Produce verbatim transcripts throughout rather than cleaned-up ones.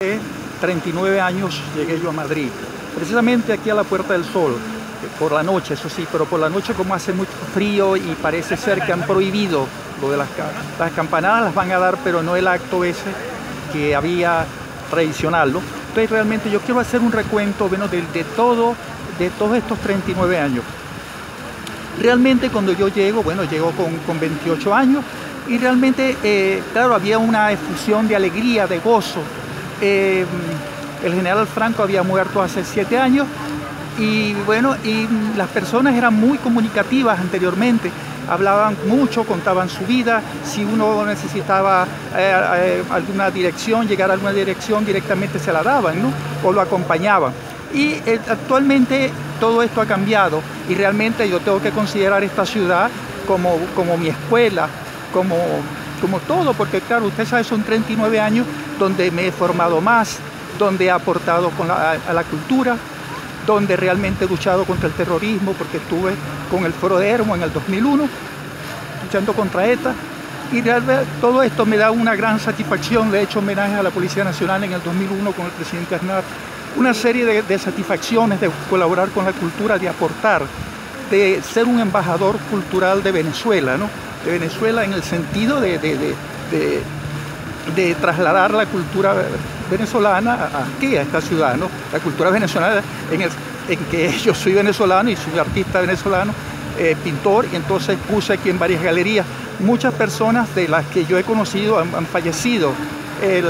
treinta y nueve años llegué yo a Madrid, precisamente aquí a la Puerta del Sol, por la noche, eso sí, pero por la noche como hace mucho frío y parece ser que han prohibido lo de las, las campanadas, las van a dar, pero no el acto ese que había tradicional, ¿no? Entonces realmente yo quiero hacer un recuento, bueno, de, de, todo, de todos estos treinta y nueve años. Realmente cuando yo llego, bueno, llego con, con veintiocho años y realmente, eh, claro, había una efusión de alegría, de gozo. Eh, el general Franco había muerto hace siete años y bueno, y las personas eran muy comunicativas anteriormente, hablaban mucho, contaban su vida, si uno necesitaba eh, eh, alguna dirección, llegar a alguna dirección, directamente se la daban, ¿no? O lo acompañaban. Y eh, actualmente todo esto ha cambiado y realmente yo tengo que considerar esta ciudad como, como mi escuela, como, como todo, porque claro, usted sabe, son treinta y nueve años donde me he formado más, donde he aportado con la, a, a la cultura, donde realmente he luchado contra el terrorismo, porque estuve con el Foro de Hermo en el dos mil uno, luchando contra ETA, y realmente todo esto me da una gran satisfacción. Le he hecho homenaje a la Policía Nacional en el dos mil uno con el presidente Aznar, una serie de, de satisfacciones de colaborar con la cultura, de aportar, de ser un embajador cultural de Venezuela, ¿no? De Venezuela en el sentido de, de, de, de, de trasladar la cultura venezolana aquí, a esta ciudad, ¿no? La cultura venezolana en, el, en que yo soy venezolano y soy artista venezolano, eh, pintor, y entonces puse aquí en varias galerías. Muchas personas de las que yo he conocido han, han fallecido. El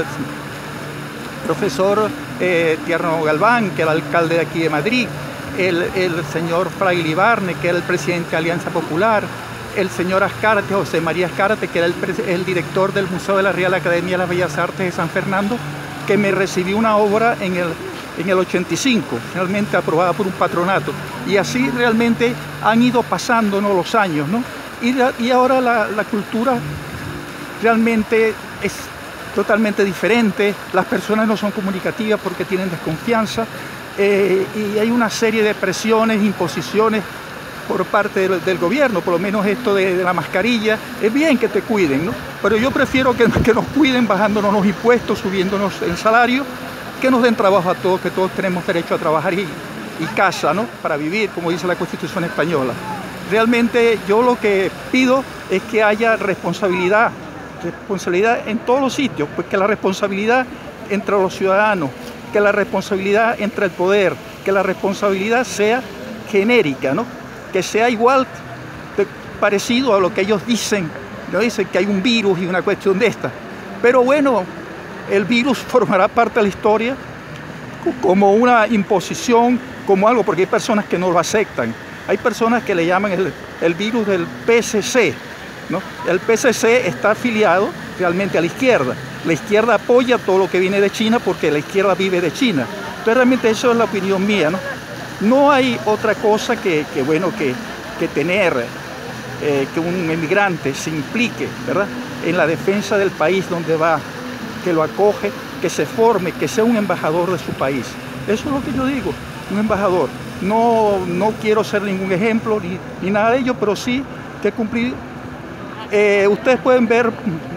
profesor eh, Tierno Galván, que era alcalde de aquí de Madrid, el, el señor Fraile Ibarne, que era el presidente de Alianza Popular, el señor Azcárate, José María Azcárate, que era el, el director del Museo de la Real Academia de las Bellas Artes de San Fernando, que me recibió una obra en el, en el ochenta y cinco, finalmente aprobada por un patronato. Y así realmente han ido pasando, ¿no?, los años, ¿no? Y, y ahora la, la cultura realmente es totalmente diferente, las personas no son comunicativas porque tienen desconfianza, eh, y hay una serie de presiones, imposiciones por parte del, del gobierno, por lo menos esto de, de la mascarilla. Es bien que te cuiden, ¿no? Pero yo prefiero que, que nos cuiden bajándonos los impuestos, subiéndonos el salario, que nos den trabajo a todos, que todos tenemos derecho a trabajar y, y casa, ¿no?, para vivir, como dice la Constitución española. Realmente yo lo que pido es que haya responsabilidad, responsabilidad en todos los sitios, pues que la responsabilidad entre los ciudadanos, que la responsabilidad entre el poder, que la responsabilidad sea genérica, ¿no?, que sea igual, de, parecido a lo que ellos dicen, ¿no? Dicen que hay un virus y una cuestión de esta. Pero bueno, el virus formará parte de la historia como una imposición, como algo, porque hay personas que no lo aceptan. Hay personas que le llaman el, el virus del P S C, ¿no? El P S C está afiliado realmente a la izquierda. La izquierda apoya todo lo que viene de China porque la izquierda vive de China. Entonces realmente eso es la opinión mía, ¿no? No hay otra cosa que, que bueno, que, que tener, eh, que un emigrante se implique, ¿verdad?, en la defensa del país donde va, que lo acoge, que se forme, que sea un embajador de su país. Eso es lo que yo digo, un embajador. No, no quiero ser ningún ejemplo ni, ni nada de ello, pero sí que cumplir. Eh, ustedes pueden ver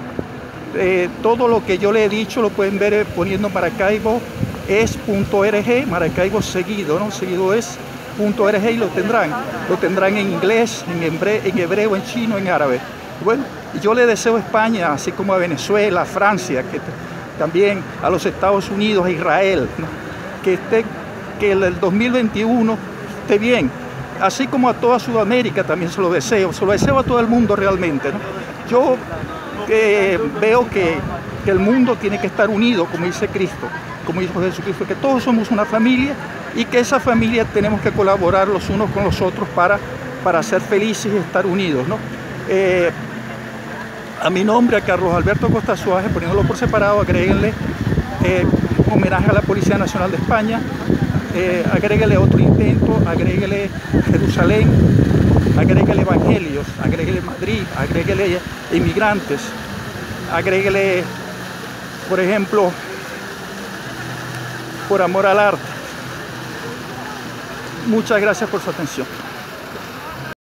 eh, todo lo que yo le he dicho, lo pueden ver eh, poniendo Maracaibo es punto org, Maracaibo seguido, ¿no? Seguido es punto org, y lo tendrán. Lo tendrán en inglés, en hebreo, en, hebreo, en chino, en árabe. Bueno, yo le deseo a España, así como a Venezuela, a Francia, que también a los Estados Unidos, a Israel, ¿no?, que, esté, que el dos mil veintiuno esté bien. Así como a toda Sudamérica también se lo deseo, se lo deseo a todo el mundo realmente, ¿no? Yo eh, veo que, que el mundo tiene que estar unido, como dice Cristo, como dijo Jesucristo, que todos somos una familia y que esa familia tenemos que colaborar los unos con los otros para, para ser felices y estar unidos, ¿no? Eh, a mi nombre, a Carlos Alberto Costa Suárez, poniéndolo por separado, agréguenle eh, homenaje a la Policía Nacional de España, eh, agréguele otro intento, agréguele Jerusalén, agréguele Evangelios, agréguele Madrid, agréguele inmigrantes, agréguele, por ejemplo, Por Amor al Arte. Muchas gracias por su atención.